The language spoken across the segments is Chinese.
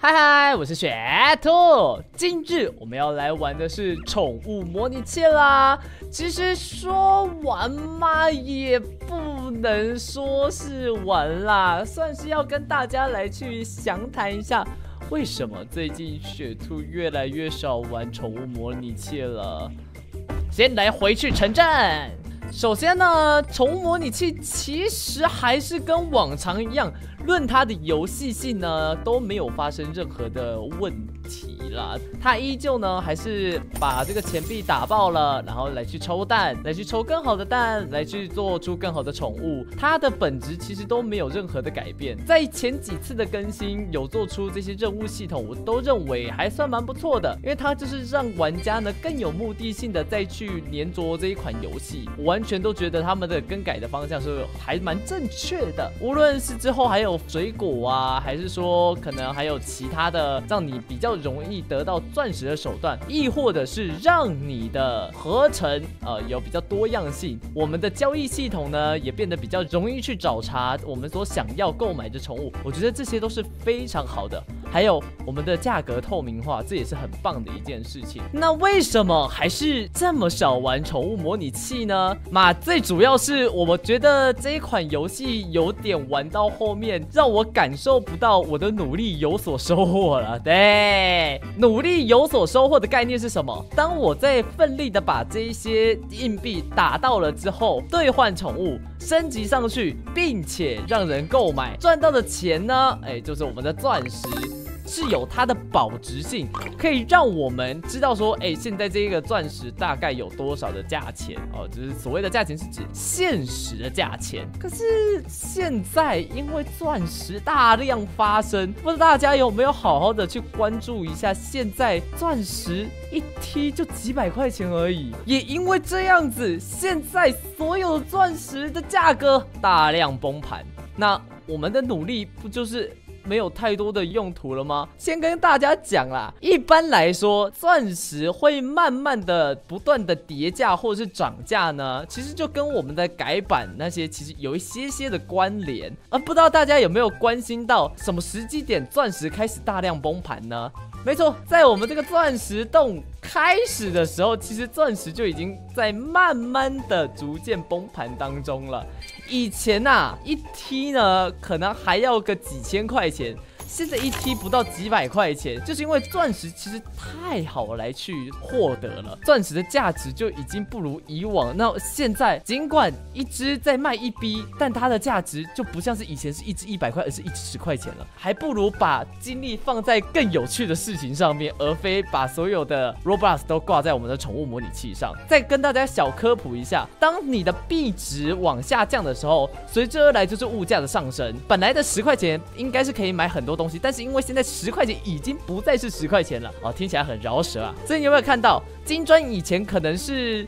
嗨嗨，我是雪兔。今日我们要来玩的是宠物模拟器啦。其实说玩嘛，也不能说是玩啦，算是要跟大家来去详谈一下，为什么最近雪兔越来越少玩宠物模拟器了。先来回去城镇。首先呢，宠物模拟器其实还是跟往常一样，论它的游戏性呢都没有发生任何的问题啦。它依旧呢还是把这个钱币打爆了，然后来去抽蛋，来去抽更好的蛋，来去做出更好的宠物。它的本质其实都没有任何的改变。在前几次的更新有做出这些任务系统，我都认为还算蛮不错的，因为它就是让玩家呢更有目的性的再去黏着这一款游戏。我完全都觉得他们的更改的方向是还蛮正确的，无论是之后还有水果啊，还是说可能还有其他的让你比较容易得到钻石的手段，亦或者是让你的合成有比较多样性。我们的交易系统呢也变得比较容易去找查我们所想要购买的宠物，我觉得这些都是非常好的。还有我们的价格透明化，这也是很棒的一件事情。那为什么还是这么少玩宠物模拟器呢？最主要是我觉得这一款游戏有点玩到后面，让我感受不到我的努力有所收获了。对，努力有所收获的概念是什么？当我在奋力的把这一些硬币打到了之后，兑换宠物升级上去，并且让人购买，赚到的钱呢，就是我们的钻石。是有它的保值性，可以让我们知道说，现在这个钻石大概有多少的价钱哦，就是所谓的价钱是指现实的价钱。可是现在因为钻石大量发生，不知道大家有没有好好的去关注一下，现在钻石一T就几百块钱而已，也因为这样子，现在所有的钻石的价格大量崩盘。那我们的努力不就是没有太多的用途了吗？先跟大家讲啦，一般来说，钻石会慢慢的、不断的叠价或者是涨价呢，其实就跟我们的改版那些其实有一些的关联。不知道大家有没有关心到什么时机点钻石开始大量崩盘呢？没错，在我们这个钻石洞开始的时候，其实钻石就已经在慢慢的逐渐崩盘当中了。以前一T 呢可能还要个几千块钱，现在一T不到几百块钱，就是因为钻石其实太好来去获得了，钻石的价值就已经不如以往。那现在尽管一只在卖1B，但它的价值就不像是以前是一只100块，而是一只10块钱了，还不如把精力放在更有趣的事情上面，而非把所有的 Roblox 都挂在我们的宠物模拟器上。再跟大家小科普一下，当你的币值往下降的时候，随之而来就是物价的上升。本来的10块钱应该是可以买很多东西，但是因为现在10块钱已经不再是10块钱了听起来很饶舌啊。所以你有没有看到金砖以前可能是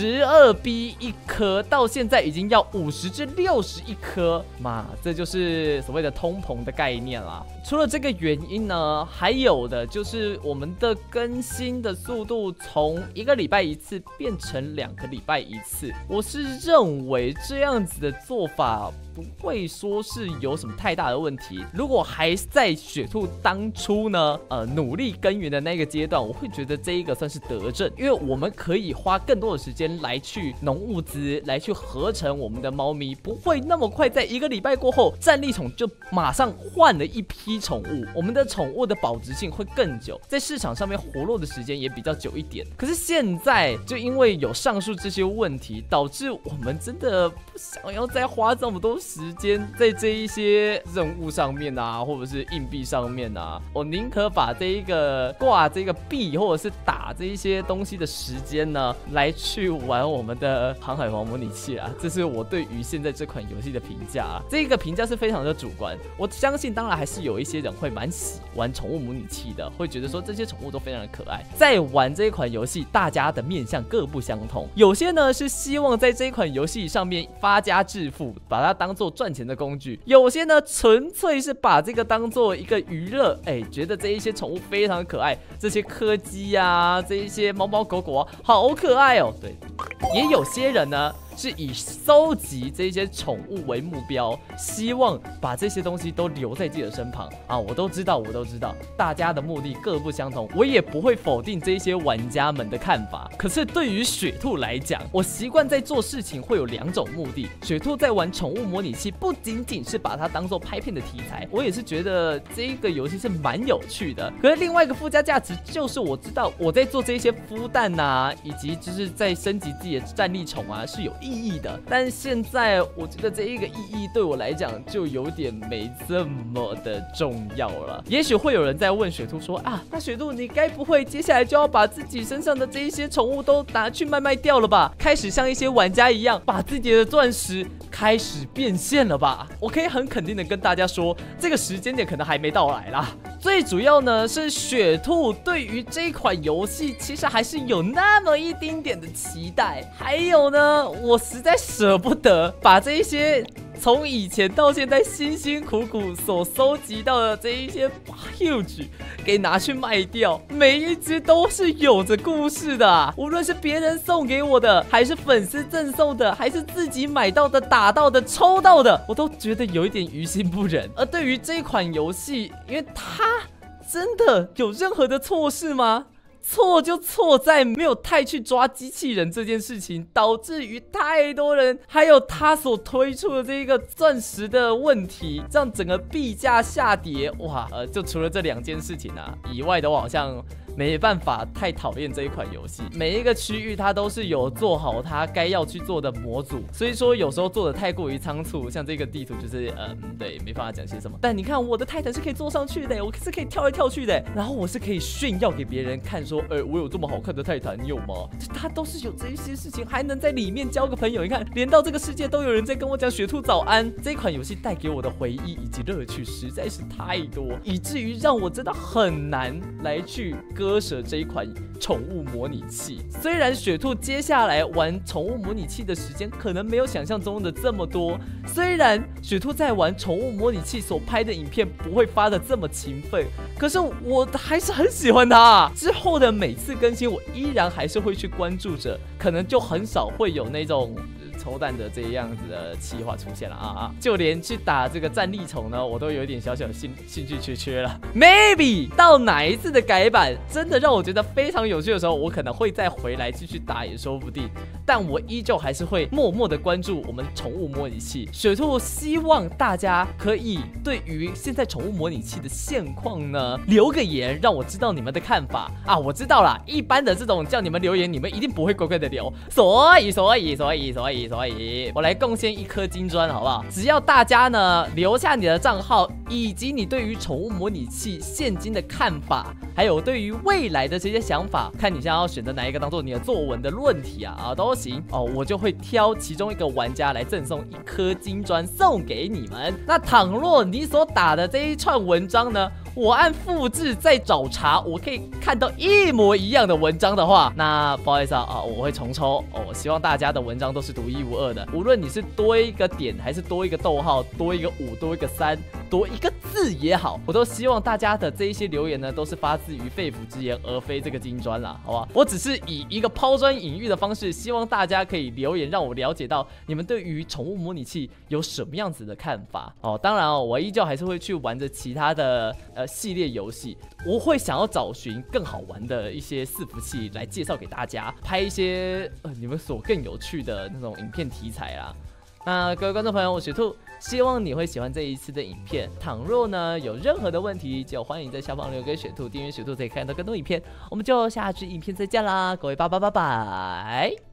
12B 一颗，到现在已经要50至60一颗嘛，这就是所谓的通膨的概念啦。除了这个原因呢，还有的就是我们的更新的速度从1个礼拜一次变成2个礼拜一次。我是认为这样子的做法不会说是有什么太大的问题。如果还在雪兔当初呢努力耕耘的那个阶段，我会觉得这一个算是得正，因为我们可以花更多的时间来去农物资，来去合成我们的猫咪，不会那么快在1个礼拜过后战利宠就马上换了一批宠物，我们的宠物的保值性会更久，在市场上面活络的时间也比较久一点。可是现在就因为有上述这些问题，导致我们真的不想要再花这么多时间在这一些任务上面啊，或者是硬币上面啊，我宁可把这一个挂这个币或者是打这一些东西的时间呢，来去玩我们的航海王模拟器啊。这是我对于现在这款游戏的评价啊，这个评价是非常的主观。我相信当然还是有一些人会蛮喜欢宠物模拟器的，会觉得说这些宠物都非常的可爱。在玩这一款游戏，大家的面向各不相同，有些呢是希望在这一款游戏上面发家致富，把它当做赚钱的工具；有些呢纯粹是把这个当做一个娱乐，觉得这一些宠物非常可爱，这些柯基啊，这一些猫猫狗狗啊，好可爱哦。对，也有些人呢是以搜集这些宠物为目标，希望把这些东西都留在自己的身旁啊。我都知道，大家的目的各不相同，我也不会否定这些玩家们的看法。可是对于雪兔来讲，我习惯在做事情会有2种目的。雪兔在玩宠物模拟器，不仅仅是把它当做拍片的题材，我也是觉得这个游戏是蛮有趣的。可是另外一个附加价值就是我知道我在做这些孵蛋啊，以及就是在升级自己的战力宠啊是有意义的。但现在我觉得这一个意义对我来讲就有点没这么的重要了。也许会有人在问雪兔说啊，那雪兔你该不会接下来就要把自己身上的这一些宠物都拿去卖掉了吧？开始像一些玩家一样，把自己的钻石开始变现了吧？我可以很肯定的跟大家说，这个时间点可能还没到来啦。最主要呢是雪兔对于这款游戏其实还是有那么一丁点的期待，还有呢，我实在舍不得把这一些从以前到现在辛辛苦苦所收集到的这一些 huge 给拿去卖掉，每一只都是有着故事的啊，无论是别人送给我的，还是粉丝赠送的，还是自己买到的、打到的、抽到的，我都觉得有一点于心不忍。而对于这一款游戏，因为它真的有任何的错事吗？错就错在没有太去抓机器人这件事情，导致于太多人还有他所推出的这个钻石的问题，让整个币价下跌。哇，就除了这2件事情啊以外的，我好像没办法太讨厌这一款游戏。每一个区域它都是有做好它该要去做的模组，所以说有时候做的太过于仓促，像这个地图就是对，没办法讲些什么。但你看我的泰坦是可以坐上去的，我是可以跳来跳去的，然后我是可以炫耀给别人看说，我有这么好看的泰坦，你有吗？它都是有这一些事情，还能在里面交个朋友。你看，连到这个世界都有人在跟我讲雪兔早安。这款游戏带给我的回忆以及乐趣实在是太多，以至于让我真的很难来去割舍这一款宠物模拟器。虽然雪兔接下来玩宠物模拟器的时间可能没有想象中的这么多，虽然雪兔在玩宠物模拟器所拍的影片不会发的这么勤奋，可是我还是很喜欢它。之后的每次更新，我依然还是会去关注着，可能就很少会有那种抽蛋的这样子的企划出现了啊！就连去打这个战力宠呢，我都有点小小兴趣缺了。Maybe 到哪一次的改版真的让我觉得非常有趣的时候，我可能会再回来继续打也说不定。但我依旧还是会默默的关注我们宠物模拟器。雪兔希望大家可以对于现在宠物模拟器的现况呢留个言，让我知道你们的看法啊！我知道啦，一般的这种叫你们留言，你们一定不会乖乖的留，所以我来贡献1颗金砖好不好？只要大家呢留下你的账号，以及你对于宠物模拟器现今的看法，还有对于未来的这些想法，看你想要选择哪一个当做你的作文的论题啊都行哦，我就会挑其中一个玩家来赠送1颗金砖送给你们。那倘若你所打的这一串文章呢，我按复制再找查，我可以看到一模一样的文章的话，那不好意思啊，我会重抽哦。我希望大家的文章都是独一无二的，无论你是多一个点，还是多一个逗号，多一个5，多一个3，多一个字也好，我都希望大家的这一些留言呢，都是发自于肺腑之言，而非这个金砖啦，好吧？我只是以一个抛砖引玉的方式，希望大家可以留言，让我了解到你们对于宠物模拟器有什么样子的看法哦。当然哦，我依旧还是会去玩着其他的系列游戏，我会想要找寻更好玩的一些伺服器来介绍给大家，拍一些你们所更有趣的那种影片题材啦。那各位观众朋友，我雪兔，希望你会喜欢这一次的影片。倘若呢有任何的问题，就欢迎在下方留给雪兔，订阅雪兔可以看到更多影片。我们就下支影片再见啦，各位拜拜。